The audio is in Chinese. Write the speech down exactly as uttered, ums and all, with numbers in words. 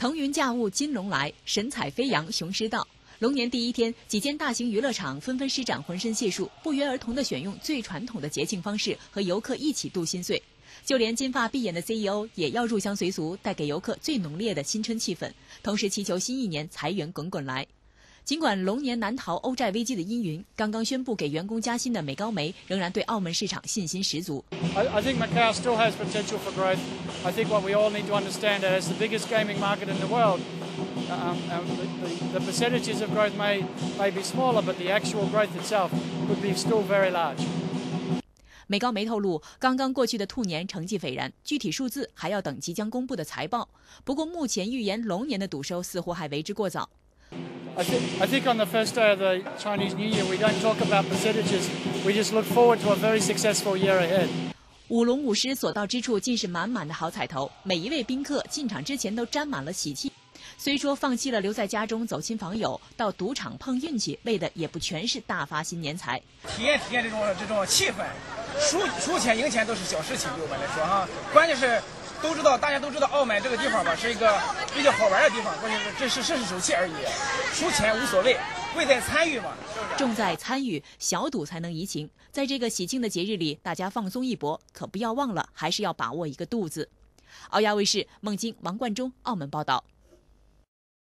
腾云驾雾金龙来，神采飞扬雄狮到。龙年第一天，几间大型娱乐场纷纷施展浑身解数，不约而同地选用最传统的节庆方式和游客一起度新岁。就连金发碧眼的 C E O 也要入乡随俗，带给游客最浓烈的新春气氛，同时祈求新一年财源滚滚来。尽管龙年难逃欧债危机的阴云，刚刚宣布给员工加薪的美高梅仍然对澳门市场信心十足。 I, I think Macau still has potential for growth. I think what we all need to understand is as the biggest gaming market in the world, um, um, the, the, the percentages of growth may, may be smaller, but the actual growth itself could be still very large. 美高梅透露，刚刚过去的兔年成绩斐然，具体数字还要等即将公布的财报。不过，目前预言龙年的赌收似乎还为之过早。 I think, I think on the first day of the Chinese New Year, we don't talk about percentages. We just look forward to a very successful year ahead. 舞龙舞狮所到之处尽是满满的好彩头，每一位宾客进场之前都沾满了喜气。虽说放弃了留在家中走亲访友，到赌场碰运气，为的也不全是大发新年财。 体验体验这种这种气氛，输输钱赢钱都是小事情，对我们来说哈。关键是都知道，大家都知道澳门这个地方吧，是一个比较好玩的地方。关键是这是这是手气而已，输钱无所谓，贵在参与嘛。 重在参与，小赌才能怡情。在这个喜庆的节日里，大家放松一搏，可不要忘了，还是要把握一个度字。澳亚卫视孟京、王冠中澳门报道。